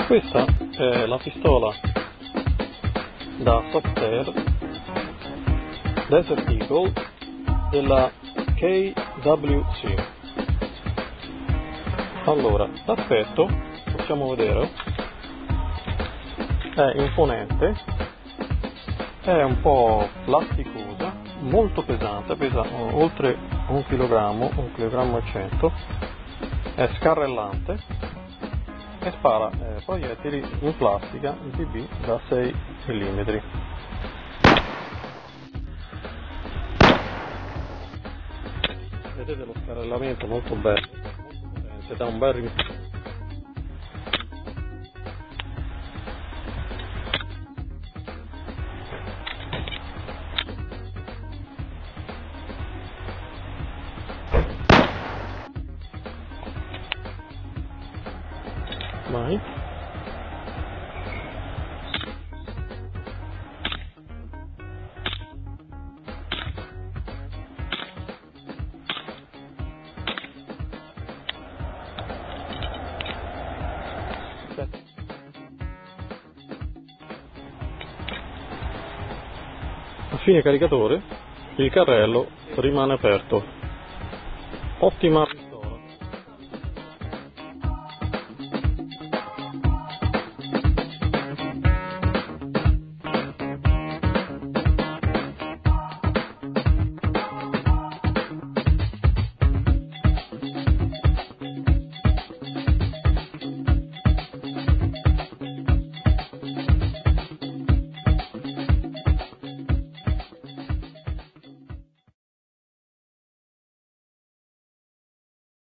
Questa è la pistola da software Desert Eagle della KWC. Allora, l'aspetto, possiamo vedere, è imponente, è un po' plasticosa, molto pesante, pesa oltre 1 kg, 1 kg e 100, è scarrellante e spara proiettili in plastica in PB da 6 mm. Vedete lo scarrellamento molto bello, molto potente, dà un bel rinforzo. Vai. A fine caricatore il carrello rimane aperto. Ottima